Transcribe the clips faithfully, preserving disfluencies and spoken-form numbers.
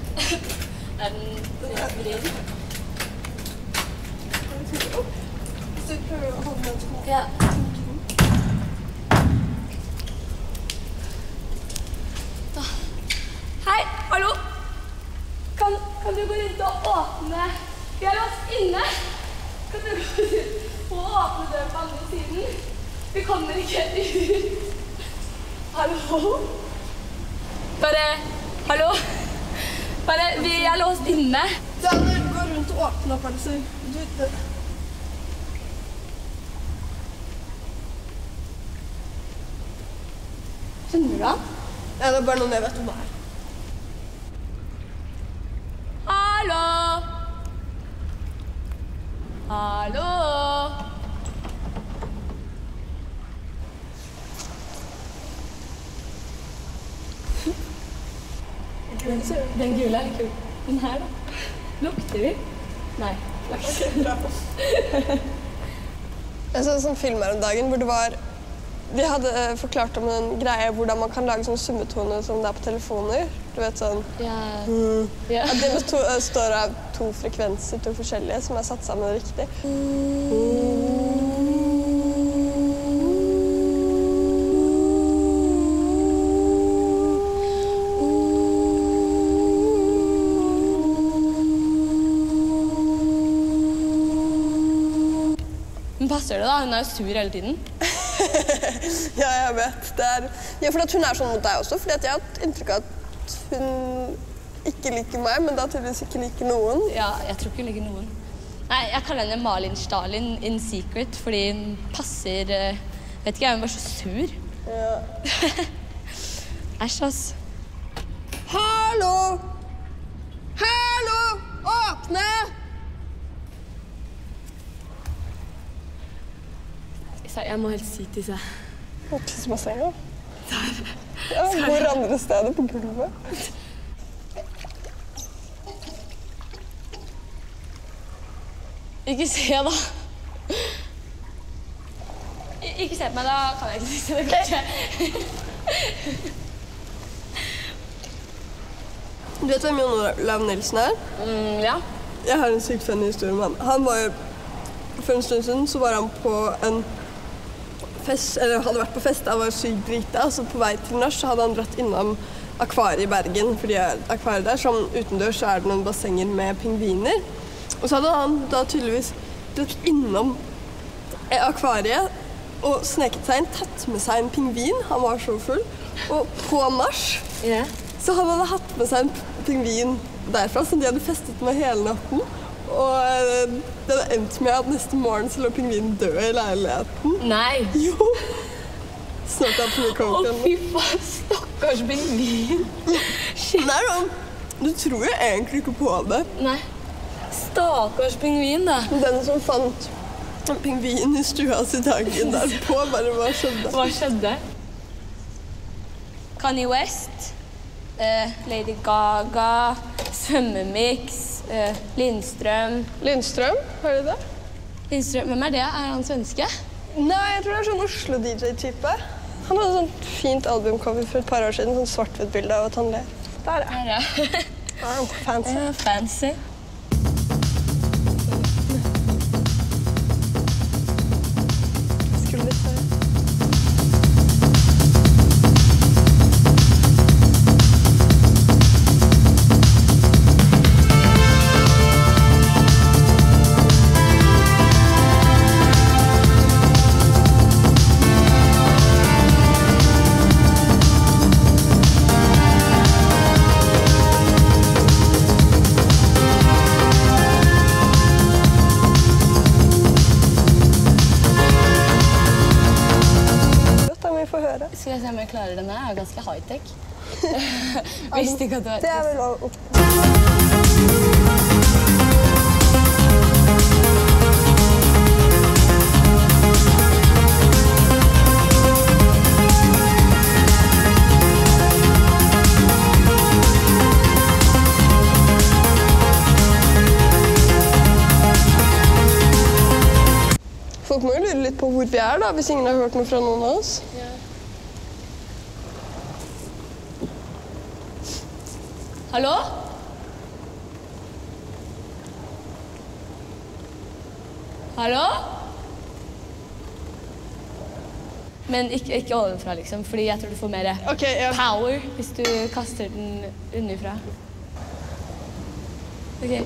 Er den vrid? Hvis du prøver å holde den sånn. Ja. Da. Hei, hallo! Kan, kan du gå rundt og åpne? Vi er låst inne. Kan du gå rundt og åpne døren på andre siden? Vi kommer ikke ut. Hallo? Bare, hallo? Bare, vi er låst inne. Ja, når du går rundt og åpner opp, altså. Du, det. Skjønner du da? Ja, det er bare noen jeg vet om hva er. Hallo? Hallo? Den gule er kul. Den her da? Lukter vi? Nei. Jeg så en sånn film her om dagen hvor det var de hadde forklart om en greie hvordan man kan lage sånn summetone som det er på telefoner. Du vet sånn Ja. mm. Ja. At det består av to frekvenser, to forskjellige, som er satt sammen riktig. Men passer det da? Hun er jo sur hele tiden. Ja, jeg vet. Det er... Ja, for at hun er sånn mot deg også, fordi at jeg har hatt inntrykk av at hun ikke liker meg, men da tydeligvis ikke liker noen. Ja, jeg tror ikke hun liker noen. Nei, jeg kaller henne Malin Stalin in secret, fordi hun passer... Vet ikke, hun var så sur. Ja. Æsj, ass. Hallo! Hallo! Åpne! Jeg må helt si til seg. Tissebassenget? Ja, hvor andre steder på gulvet? Ikke se, da. Ikke se på meg, da kan jeg ikke se det kanskje. Du vet hvem Jon Olav Nilsen er? Mm, ja. Jeg har en sykt fenn historie om han. Han var jo, for en stund siden, så var han på en fest, eller hadde vært på fest, han var sykt drita, så på vei til nach så hadde han dratt innom akvariet i Bergen, fordi akvariet der, som utendørs, så er det noen bassenger med pingviner. Og så hadde han da tydeligvis dratt innom akvariet og sneket seg inn, tatt med seg en pingvin, han var så full, og på nach, Yeah. så han hadde hatt med seg en pingvin derfra, som de hadde festet med hele natten. Og det hadde endt med at neste morgen så lå pingvinen død i leiligheten. Nei. Jo. Snart at vi kom Å, til fy faen, stakkars pingvin. Shit. Nei, da. Du tror jo egentlig ikke på det. Nei. Stakkars pingvin, da. Den som fant en pingvin i stua si dagen derpå, bare hva skjedde? Hva skjedde? Kanye West, uh, Lady Gaga, svømmemix, uh, Lindstrom. Lindstrom, har du det? Lindstrom, hvem er det? Er han svenske? Nei, jeg tror det er sånn Oslo-D J-type. Han hadde sånn fint albumcover for et par år siden, sånn svart-hvitt bilde av at han ler. Der, ja. Her, ja. Wow, fancy. Ja, fancy. Skulle litt høyere. Skal jeg se om jeg klarer denne? Jeg er ganske high-tech. Visste ikke at det var... Det er vel lov. Folk må jo lure litt på hvor vi er da, hvis ingen har hørt noe fra noen av oss. Ja. Hallo? Hallo? Men ikke, ikke ovenfra, liksom, fordi jeg tror du får mer okay, ja. power hvis du kaster den underfra. Ok.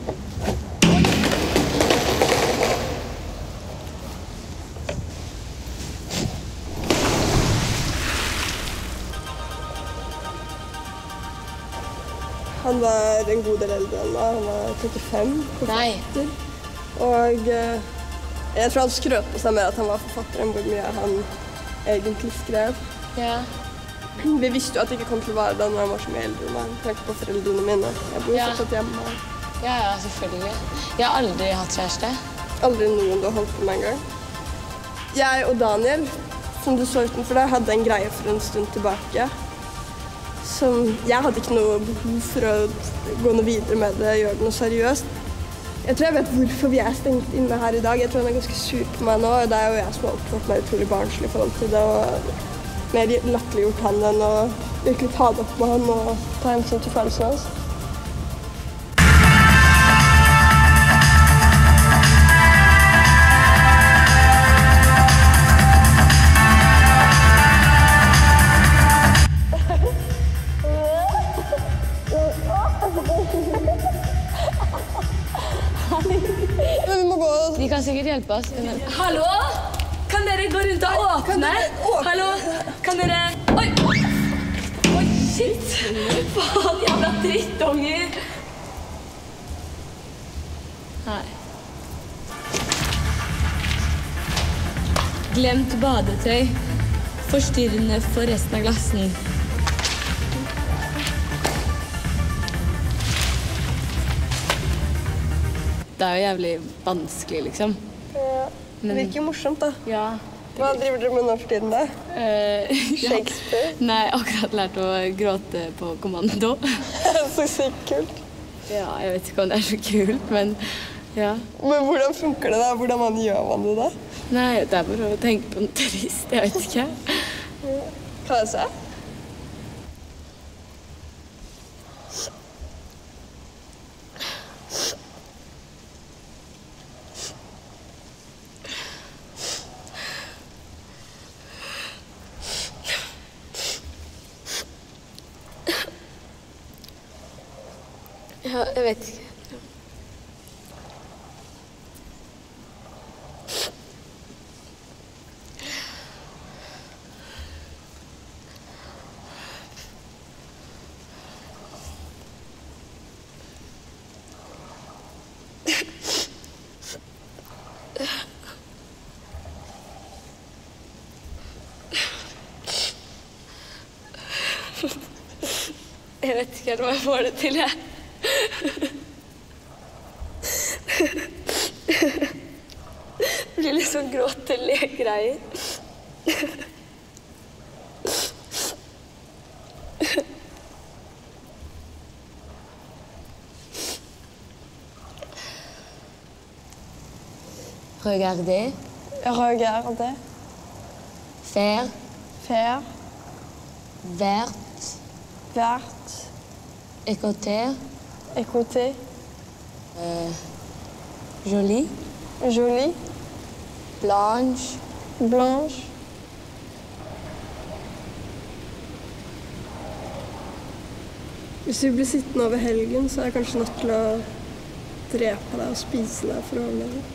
Han var en god del eldre enn meg. Han var trettifem. Forfatter. Og eh, jeg tror han skrøt på seg mer at han var forfatter enn hvor mye han egentlig skrev. Ja. Vi visste jo at det ikke kom til å være det når han var så mye eldre enn meg. Jeg tenker på foreldrene mine. Jeg bor Ja. fortsatt hjemme. Ja, ja, selvfølgelig. Jeg har aldri hatt kjæreste. Aldri noen du har holdt på med en gang. Jeg og Daniel, som du så utenfor deg, hadde en greie for en stund tilbake. Som jeg hadde ikke noe behov for å gå noe videre med det, gjøre det noe seriøst. Jeg tror jeg vet hvorfor vi er stengt inne her i dag. Jeg tror han er ganske sur på meg nå, og det er jo jeg som har oppført meg utrolig barnslig i forhold til det, og mer latterliggjort han enn å virkelig ta det opp med han og ta hensyn til følelsene hans. De kan sikkert hjelpe oss. Hallo? Kan dere gå rundt og åpne? Hallo? Kan dere... Oi! Oi, shit! Faen, jævla drittunger! Nei. Glemt badetøy. Forstyrrende for resten av glassen. Det er jo jævlig vanskelig, liksom. Ja, det virker jo morsomt, da. Ja. Hva driver dere med nå for tiden, da? Uh, Shakespeare? Ja. Nei, akkurat lært å gråte på kommando. Så sykt kult. Ja, jeg vet ikke om det er så kult, men ja. Men hvordan funker det da? Hvordan man gjør man det da? Nei, det er bare å tenke på en turist, jeg vet ikke. Ja. Kan jeg se? Ja, jeg vet ikke. Jeg vet ikke helt om jeg får det til, jeg. Det blir litt sånn gråte-le-greier. Regardez. Regardez. Faire. Faire. Vert. Vert. Écouter. Écouter. Euh, joli. Joli. Blanche. Blanche. Hvis vi blir sittende over helgen, så er jeg kanskje nødt til å drepe deg og spise deg for å overleve.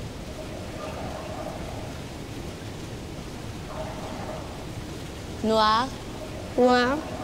Noir. Noir.